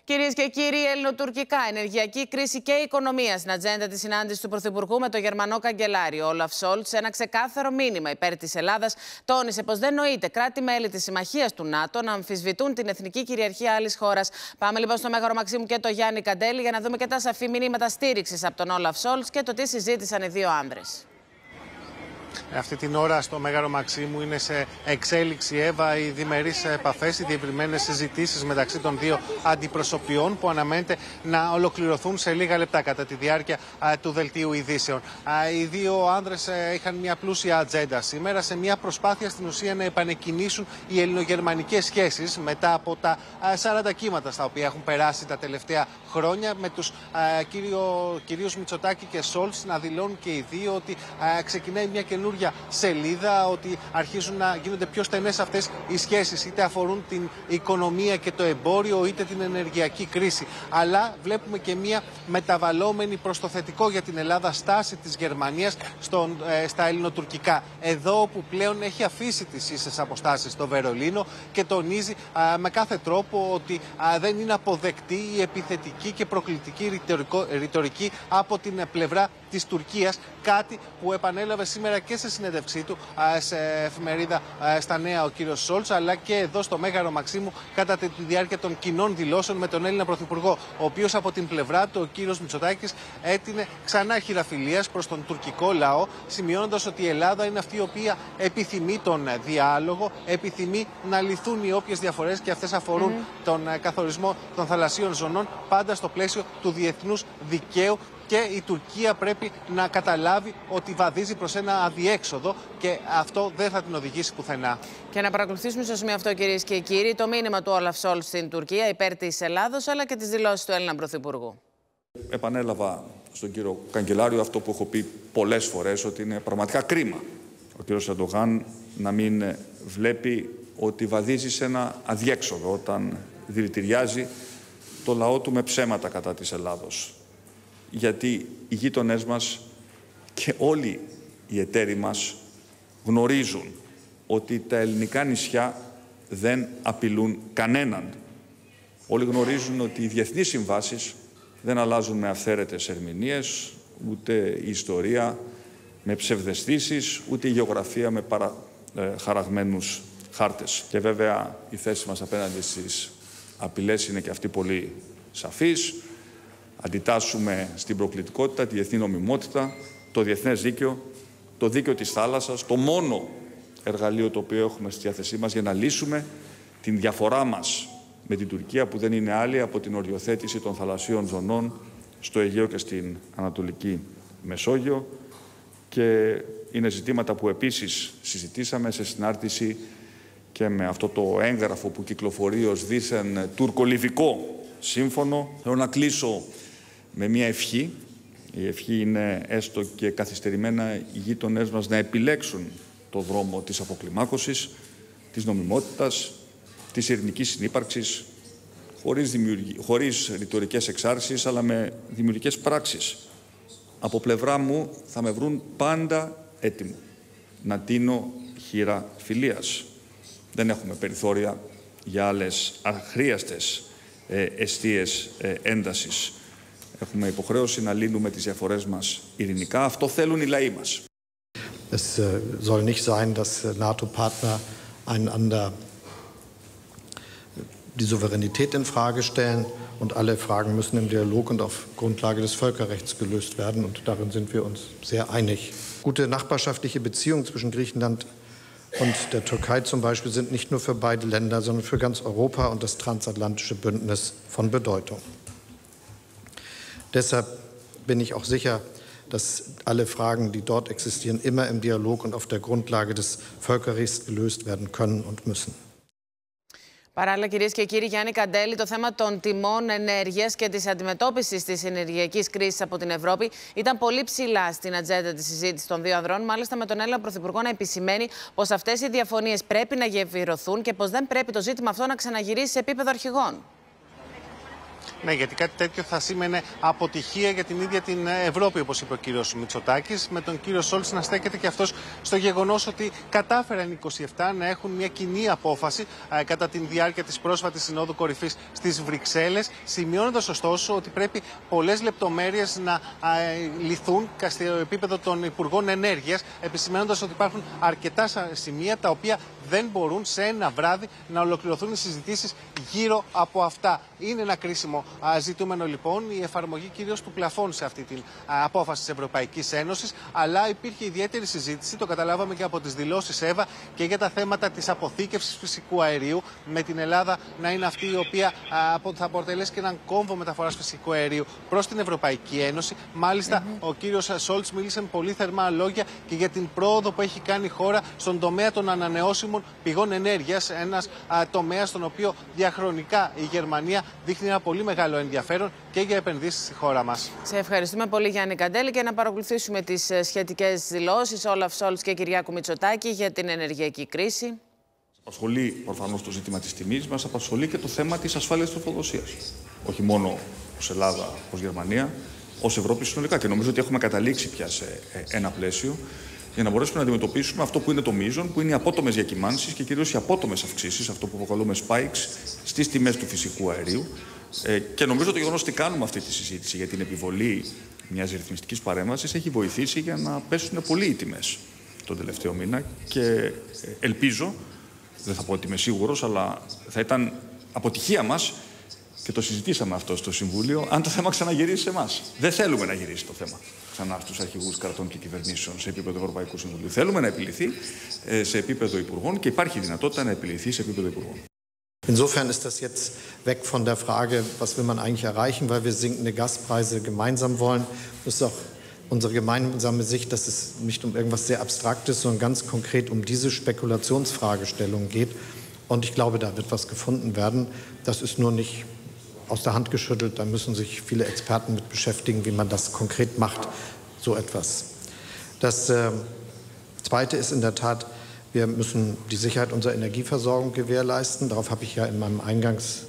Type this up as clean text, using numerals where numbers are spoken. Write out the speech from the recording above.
Κυρίες και κύριοι, ελληνοτουρκικά, ενεργειακή κρίση και οικονομία στην ατζέντα της συνάντησης του Πρωθυπουργού με τον Γερμανό καγκελάριο Όλαφ Σόλτς. Ένα ξεκάθαρο μήνυμα υπέρ της Ελλάδας τόνισε πως δεν νοείται κράτη-μέλη της Συμμαχίας του ΝΑΤΟ να αμφισβητούν την εθνική κυριαρχία άλλης χώρας. Πάμε λοιπόν στο Μέγαρο Μαξίμου και το Γιάννη Καντέλη για να δούμε και τα σαφή μηνύματα στήριξης από τον Όλαφ Σόλτς και το τι συζήτησαν οι δύο άνδρες. Αυτή την ώρα στο Μέγαρο Μαξίμου είναι σε εξέλιξη, Εύα, οι διμερείς επαφές, οι διευρυμένες συζητήσεις μεταξύ των δύο αντιπροσωπιών που αναμένεται να ολοκληρωθούν σε λίγα λεπτά κατά τη διάρκεια του δελτίου ειδήσεων. Οι δύο άνδρες είχαν μια πλούσια ατζέντα σήμερα σε μια προσπάθεια στην ουσία να επανεκκινήσουν οι ελληνογερμανικές σχέσεις μετά από τα 40 κύματα στα οποία έχουν περάσει τα τελευταία χρόνια, με τους κυρίους Μητσοτάκη και Σόλτς να δηλώνουν και οι δύο ότι ξεκινάει μια καινούργια σελίδα, ότι αρχίζουν να γίνονται πιο στενές αυτές οι σχέσεις, είτε αφορούν την οικονομία και το εμπόριο, είτε την ενεργειακή κρίση. Αλλά βλέπουμε και μια μεταβαλλόμενη προς το θετικό για την Ελλάδα στάση της Γερμανίας στα ελληνοτουρκικά. Εδώ όπου πλέον έχει αφήσει τις ίσες αποστάσεις στο Βερολίνο και τονίζει με κάθε τρόπο ότι δεν είναι αποδεκτή η επιθετική και προκλητική ρητορική από την πλευρά της Τουρκίας, κάτι που επανέλαβε σήμερα και σε συνέντευξή του σε εφημερίδα στα Νέα ο κύριος Σόλτς, αλλά και εδώ στο Μέγαρο Μαξίμου κατά τη διάρκεια των κοινών δηλώσεων με τον Έλληνα Πρωθυπουργό, ο οποίος από την πλευρά του, ο κύριος Μητσοτάκης, έτεινε ξανά χειραφιλίας προς τον τουρκικό λαό, σημειώνοντας ότι η Ελλάδα είναι αυτή η οποία επιθυμεί τον διάλογο, επιθυμεί να λυθούν οι όποιες διαφορές και αυτές αφορούν τον καθορισμό των θαλασσίων ζωνών, πάντα στο πλαίσιο του διεθνούς δικαίου. Και η Τουρκία πρέπει να καταλάβει ότι βαδίζει προς ένα αδιέξοδο και αυτό δεν θα την οδηγήσει πουθενά. Και να παρακολουθήσουμε στο σημείο αυτό, κυρίες και κύριοι, το μήνυμα του Όλαφ Σόλτς στην Τουρκία υπέρ της Ελλάδος, αλλά και τις δηλώσεις του Έλληνα Πρωθυπουργού. Επανέλαβα στον κύριο Καγκελάριο αυτό που έχω πει πολλές φορές, ότι είναι πραγματικά κρίμα ο κύριος Ερντογάν να μην βλέπει ότι βαδίζει σε ένα αδιέξοδο όταν δηλητηριάζει το λαό του με ψέματα κατά της Ελλάδος. Γιατί οι γείτονές μας και όλοι οι εταίροι μας γνωρίζουν ότι τα ελληνικά νησιά δεν απειλούν κανέναν. Όλοι γνωρίζουν ότι οι διεθνείς συμβάσεις δεν αλλάζουν με αυθαίρετες ερμηνείες, ούτε η ιστορία με ψευδαισθήσεις, ούτε η γεωγραφία με χαραγμένους χάρτες. Και βέβαια η θέση μας απέναντι στις απειλές είναι και αυτή πολύ σαφής. Αντιτάσσουμε στην προκλητικότητα, τη διεθνή νομιμότητα, το διεθνές δίκαιο, το δίκαιο της θάλασσας, το μόνο εργαλείο το οποίο έχουμε στη διάθεσή μας για να λύσουμε την διαφορά μας με την Τουρκία, που δεν είναι άλλη από την οριοθέτηση των θαλασσίων ζωνών στο Αιγαίο και στην Ανατολική Μεσόγειο. Και είναι ζητήματα που επίσης συζητήσαμε σε συνάρτηση και με αυτό το έγγραφο που κυκλοφορεί ως δήθεν τουρκολιβικό σύμφωνο. Θέλω να κλείσω με μια ευχή. Η ευχή είναι έστω και καθυστερημένα οι γείτονές μας να επιλέξουν το δρόμο της αποκλιμάκωσης, της νομιμότητας, της ειρηνικής συνύπαρξης, χωρίς ρητορικές εξάρσεις, αλλά με δημιουργικές πράξεις. Από πλευρά μου θα με βρουν πάντα έτοιμο να τίνω χείρα φιλίας. Δεν έχουμε περιθώρια για άλλες αχρίαστες εστίες έντασης. Έχουμε υποχρέωση να λύνουμε τις διαφορές μας ειρηνικά. Αυτό θέλουν οι λαοί μας. Es soll nicht sein, dass NATO-Partner einander die Souveränität in Frage stellen und alle Fragen müssen im Dialog und auf Grundlage des Völkerrechts gelöst werden und darin sind wir uns sehr einig. Gute nachbarschaftliche Beziehungen zwischen Griechenland und der Türkei zum Beispiel sind nicht nur für beide Länder, sondern für ganz Europa und das transatlantische Bündnis von Bedeutung. Deshalb bin ich auch sicher, dass alle Fragen, die dort existieren, immer im Dialog und auf der Grundlage des Völkerrechts gelöst werden können und müssen. Παράλληλα, κυρίες και κύριοι, Γιάννη Καντέλη, το θέμα των τιμών ενέργειας και της αντιμετώπισης της ενεργειακής κρίσης από την Ευρώπη ήταν πολύ ψηλά στην ατζέντα της συζήτησης των δύο ανδρών, μάλιστα με τον Έλληνα Πρωθυπουργό να επισημαίνει πως αυτές οι διαφωνίες πρέπει να γεφυρωθούν και πως δεν πρέπει το ζήτημα αυτό να ξαναγυρίσει σε επίπεδο αρχηγών. Ναι, γιατί κάτι τέτοιο θα σήμαινε αποτυχία για την ίδια την Ευρώπη, όπως είπε ο κύριος Μητσοτάκης, με τον κύριο Σόλτς να στέκεται και αυτός στο γεγονός ότι κατάφεραν οι 27 να έχουν μια κοινή απόφαση κατά τη διάρκεια της πρόσφατης Συνόδου Κορυφής στις Βρυξέλλες, σημειώνοντας ωστόσο ότι πρέπει πολλές λεπτομέρειες να λυθούν στο επίπεδο των Υπουργών Ενέργειας, επισημαίνοντας ότι υπάρχουν αρκετά σημεία τα οποία δεν μπορούν σε ένα βράδυ να ολοκληρωθούν οι συζητήσεις γύρω από αυτά. Είναι ένα κρίσιμο ζητούμενο λοιπόν η εφαρμογή κυρίως του πλαφών σε αυτή την απόφαση της Ευρωπαϊκής Ένωσης, αλλά υπήρχε ιδιαίτερη συζήτηση, το καταλάβαμε και από τις δηλώσεις ΕΒΑ, και για τα θέματα της αποθήκευσης φυσικού αερίου, με την Ελλάδα να είναι αυτή η οποία θα αποτελέσει και έναν κόμβο μεταφοράς φυσικού αερίου προς την Ευρωπαϊκή Ένωση. Μάλιστα, ο κύριος Σόλτς μίλησε με πολύ θερμά λόγια και για την πρόοδο που έχει κάνει η χώρα στον τομέα των ανανεώσιμων πηγών ενέργειας, ένας τομέας στον οποίο διαχρονικά η Γερμανία δείχνει ένα πολύ μεγάλο ενδιαφέρον και για επενδύσεις στη χώρα μας. Σε ευχαριστούμε πολύ, Γιάννη Καντέλη, και να παρακολουθήσουμε τις σχετικές δηλώσεις Όλαφ Σόλτς και Κυριάκου Μητσοτάκη για την ενεργειακή κρίση. Απασχολεί προφανώς το ζήτημα της τιμής, μας απασχολεί και το θέμα της ασφάλειας τροφοδοσίας. Όχι μόνο ως Ελλάδα, ως Γερμανία, ως Ευρώπη συνολικά. Και νομίζω ότι έχουμε καταλήξει πια σε ένα πλαίσιο για να μπορέσουμε να αντιμετωπίσουμε αυτό που είναι το μείζον, που είναι οι απότομες διακυμάνσεις και κυρίως οι απότομες αυξήσεις, αυτό που αποκαλούμε spikes, στις τιμές του φυσικού αερίου. Και νομίζω το γεγονός ότι κάνουμε αυτή τη συζήτηση για την επιβολή μιας ρυθμιστικής παρέμβασης έχει βοηθήσει για να πέσουν πολύ οι τιμές τον τελευταίο μήνα. Και ελπίζω, δεν θα πω ότι είμαι σίγουρος, αλλά θα ήταν αποτυχία μας, και το συζητήσαμε αυτό στο Συμβούλιο, αν το θέμα ξαναγυρίσει σε εμάς. Δεν θέλουμε να γυρίσει το θέμα ξανά στους αρχηγούς κρατών και κυβερνήσεων σε επίπεδο Ευρωπαϊκού Συμβουλίου. Θέλουμε να επιληθεί σε επίπεδο υπουργών και υπάρχει δυνατότητα να επιληθεί σε επίπεδο υπουργών. Insofern ist das jetzt weg von der Frage, was will man eigentlich erreichen, weil wir sinkende Gaspreise gemeinsam wollen. Das ist auch unsere gemeinsame Sicht, dass es nicht um irgendwas sehr Abstraktes, sondern ganz konkret um diese Spekulationsfragestellung geht. Und ich glaube, da wird was gefunden werden. Das ist nur nicht aus der Hand geschüttelt. Da müssen sich viele Experten mit beschäftigen, wie man das konkret macht, so etwas. Das Zweite ist in der Tat, wir müssen die Sicherheit unserer Energieversorgung gewährleisten. Darauf habe ich ja in meinem